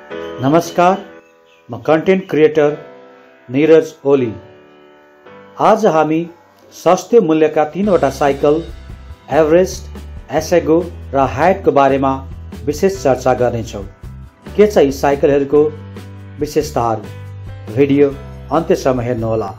नमस्कार, म content creator Neeraj Oli. आज हामी सस्तो मूल्यका 3वटा साइकल एभरेस्ट, एसेगो र हायटको बारेमा विशेष चर्चा गर्नेछौँ। के छ यी साइकलहरूको विशेषताहरू? भिडियो अन्त्यसम्म हेर्नुहोला।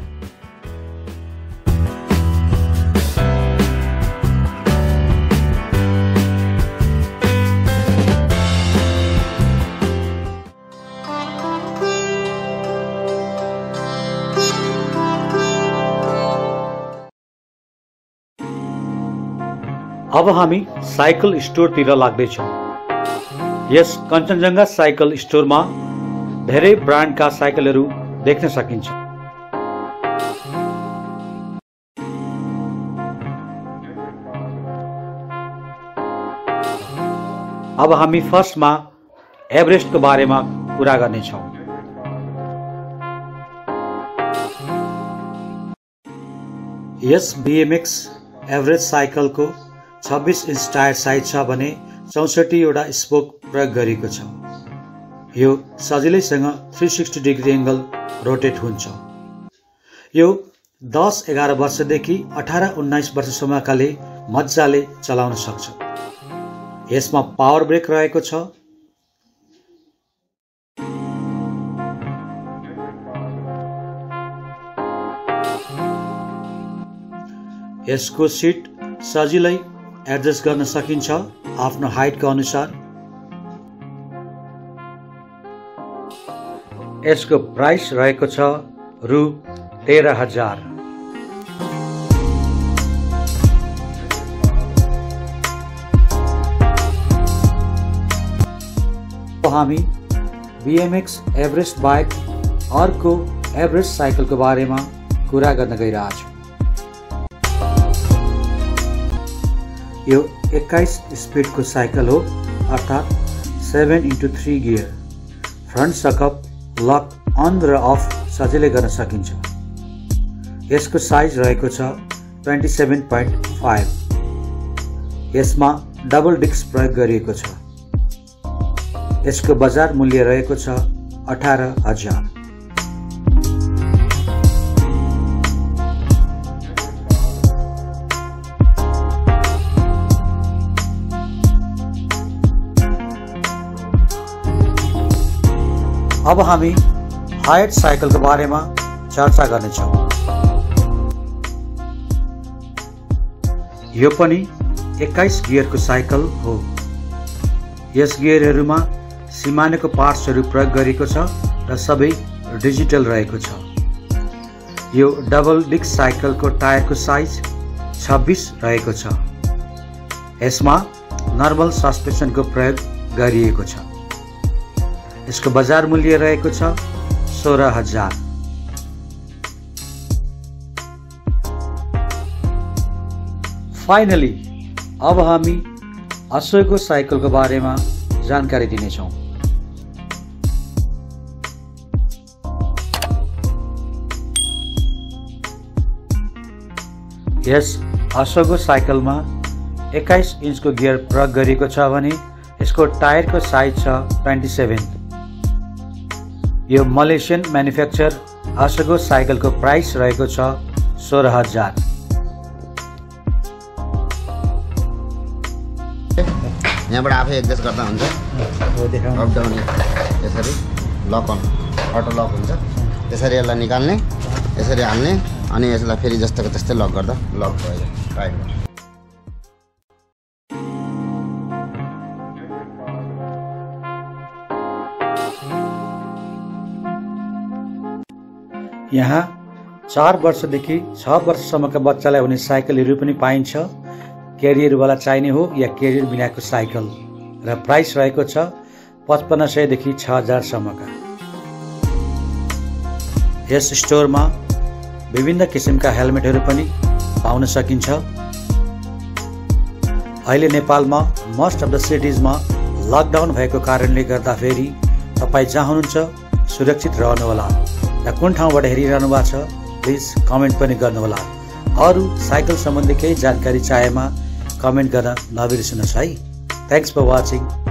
अब हामी साइकल स्टोरतिर लाग्दैछौँ। यस कञ्चनजङ्घा साइकल स्टोरमा धेरै ब्रान्डका साइकलहरू देख्न सकिन्छ। अब हामी फर्स्टमा एभरेस्टको बारेमा कुरा गर्नेछौँ। यस BMX एभरेस्ट साइकलको 26 इन्च टायर साइज छ भने 64 वटा स्पोक प्रयोग गरिएको छ। यो सजिलैसँग 360 डिग्री एङ्गल रोटेट हुन्छ। यो 10-11 वर्षदेखि 18-19 वर्षसम्मकाले मजाले चलाउन सक्छ। यसमा पावर ब्रेक रहेको छ। यसको सिट सजिलै एडजस्ट गर्न सकिन्छ आफ्नो हाइटको अनुसार। यसको प्राइस रहेको छ रु 13,000। हामी BMX एभरेस्ट बाइक अर्को एभरेस्ट साइकलको बारेमा कुरा गर्न गइरहेछौँ। यो 21 स्पिडको साइकल हो, अर्थात् 7x3 गियर। फ्रन्ट सकअप लक अन र अफ सजिलै गर्न सकिन्छ। यसको साइज रहेको छ 27.5। यसमा डबल डिस्क प्रयोग गरिएको छ। यसको बजार मूल्य रहेको छ 18,000। अब हामी हायट साइकलको बारेमा चर्चा गर्नेछौँ। यो पनि 21 गियरको साइकल हो। यस गियरहरूमा सिमानेको पार्ट्सहरू प्रयोग गरिएको छ र सबै डिजिटल रहेको छ। यो डबल डिस्क साइकलको टायरको साइज 26 रहेको छ। यसमा नर्मल सस्पेन्सनको प्रयोग गरिएको छ। यसको बजार मूल्य रहेको छ 16,000। फाइनली अब हामी एसेगो साइकलको बारेमा जानकारी दिनेछौँ। यस एसेगो साइकलमा 21 इन्चको गियर प्रयोग गरिएको छ भने यसको टायरको साइज छ 27। यो मलेसियन म्यानुफ्याक्चर एसेगो साइकलको प्राइस रहेको छ 16,000। यहाँबाट आफै एडजस्ट गर्दा हुन्छ। अप डाउन यसरी लक अन अटो लक हुन्छ। त्यसरी यसलाई निकाल्ने, यसरी हाल्ने अनि यसलाई फेरि जस्तोको त्यस्तै लक गर्दा लक भयो टाइट। यहाँ 4 वर्षदेखि 6 वर्षसम्मका बच्चालाई हुने साइकलहरू पनि पाइन्छ। क्यारियरवाला चाहिने हो या क्यारियर बिनाको साइकल र प्राइस रहेको छ 5500 देखि 6,000 सम्मका। यस स्टोरमा विभिन्न किसिमका हेलमेटहरू पनि पाउन सकिन्छ। अहिले नेपालमा मोस्ट अफ द सिटिजमा लकडाउन भएको कारणले गर्दाखेरि तपाईँ जहाँ हुनुहुन्छ सुरक्षित रहनुहोला र कुन ठाउँबाट हेरिरहनु भएको छ प्लिज कमेन्ट पनि गर्नुहोला। अरू साइकल सम्बन्धी केही जानकारी चाहेमा कमेन्ट गर्न नबिर्सनुहोस् है। Thanks for watching.